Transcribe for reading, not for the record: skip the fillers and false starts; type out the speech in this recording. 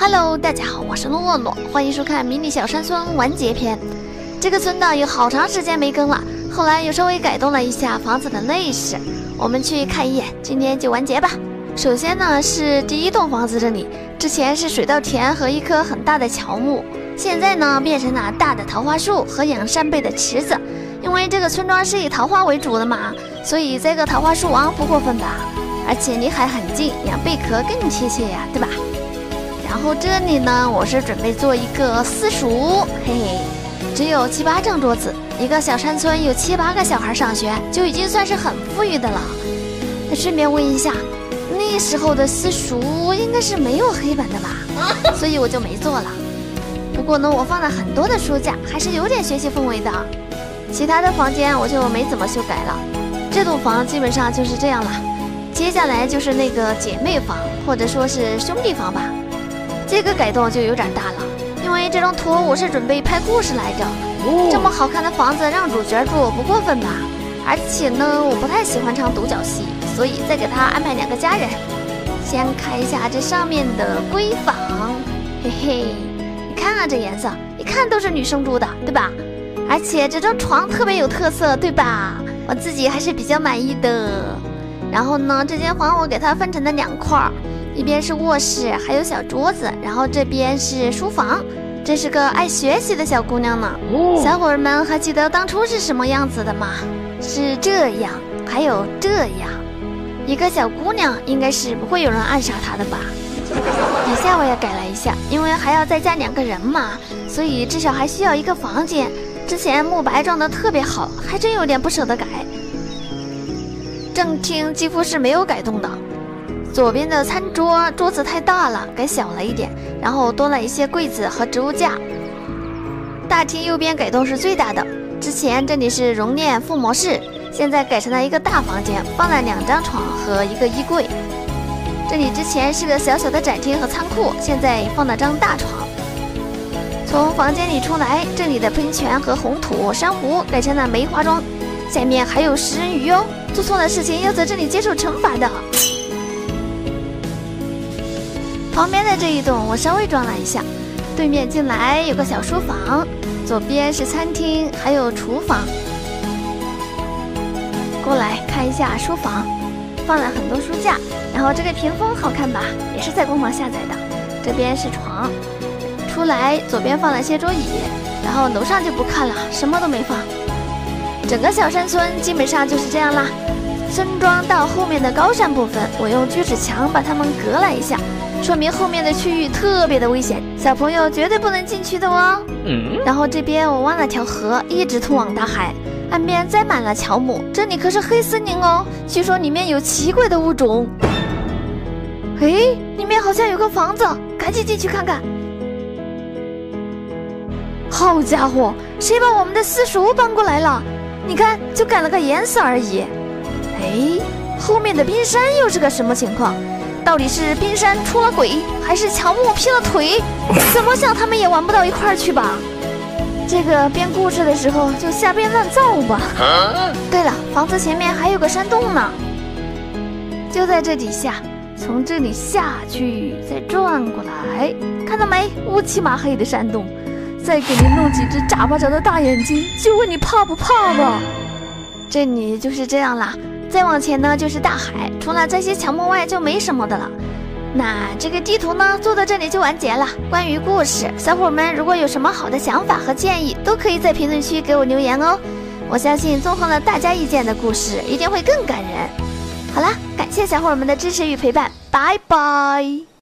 Hello， 大家好，我是诺诺，欢迎收看迷你小山村完结篇。这个村呢有好长时间没更了，后来又稍微改动了一下房子的内饰，我们去看一眼，今天就完结吧。首先呢是第一栋房子这里，之前是水稻田和一棵很大的乔木，现在呢变成了大的桃花树和养扇贝的池子。因为这个村庄是以桃花为主的嘛，所以栽个桃花树王不过分吧？而且离海很近，养贝壳更贴切呀，对吧？然后这里呢，我是准备做一个私塾，嘿嘿，只有7、8张桌子，一个小山村有7、8个小孩上学，就已经算是很富裕的了。那顺便问一下，那时候的私塾应该是没有黑板的吧？所以我就没做了。不过呢，我放了很多的书架，还是有点学习氛围的。其他的房间我就没怎么修改了。这栋房基本上就是这样了。接下来就是那个姐妹房，或者说是兄弟房吧。这个改动就有点大了，因为这张图我是准备拍故事来着。这么好看的房子让主角住不过分吧？而且呢，我不太喜欢唱独角戏，所以再给他安排2个家人。先看一下这上面的闺房，嘿嘿，你看啊，这颜色一看都是女生住的，对吧？而且这张床特别有特色，对吧？我自己还是比较满意的。然后呢，这间房我给它分成了2块。一边是卧室，还有小桌子，然后这边是书房。这是个爱学习的小姑娘呢。小伙儿们还记得当初是什么样子的吗？是这样，还有这样。一个小姑娘应该是不会有人暗杀她的吧？底下我也改了一下，因为还要再加2个人嘛，所以至少还需要1个房间。之前木白装的特别好，还真有点不舍得改。正厅几乎是没有改动的。左边的餐桌桌子太大了，改小了一点，然后多了一些柜子和植物架。大厅右边改动是最大的，之前这里是熔炼附魔室，现在改成了一个大房间，放了2张床和1个衣柜。这里之前是个小小的展厅和仓库，现在放了张大床。从房间里出来，这里的喷泉和红土珊瑚改成了梅花桩，下面还有食人鱼哦，做错了事情要在这里接受惩罚的。旁边的这一栋我稍微装了一下，对面进来有个小书房，左边是餐厅，还有厨房。过来看一下书房，放了很多书架，然后这个屏风好看吧，也是在官网下载的。这边是床，出来左边放了些桌椅，然后楼上就不看了，什么都没放。整个小山村基本上就是这样啦。村庄到后面的高山部分，我用锯齿墙把它们隔了一下，说明后面的区域特别的危险，小朋友绝对不能进去的哦。然后这边我挖了条河，一直通往大海，岸边栽满了乔木，这里可是黑森林哦，据说里面有奇怪的物种。诶，里面好像有个房子，赶紧进去看看。好家伙，谁把我们的私塾搬过来了？你看，就改了个颜色而已。诶，后面的冰山又是个什么情况？到底是冰山出了轨，还是乔木劈了腿？怎么想他们也玩不到一块儿去吧？这个编故事的时候就瞎编乱造吧。对了，房子前面还有个山洞呢，就在这底下，从这里下去，再转过来，看到没？乌漆麻黑的山洞，再给你弄几只眨巴着的大眼睛，就问你怕不怕吧。这里就是这样啦。再往前呢就是大海，除了这些乔木外就没什么的了。那这个地图呢做到这里就完结了。关于故事，小伙们如果有什么好的想法和建议，都可以在评论区给我留言哦。我相信综合了大家意见的故事一定会更感人。好啦，感谢小伙们的支持与陪伴，拜拜。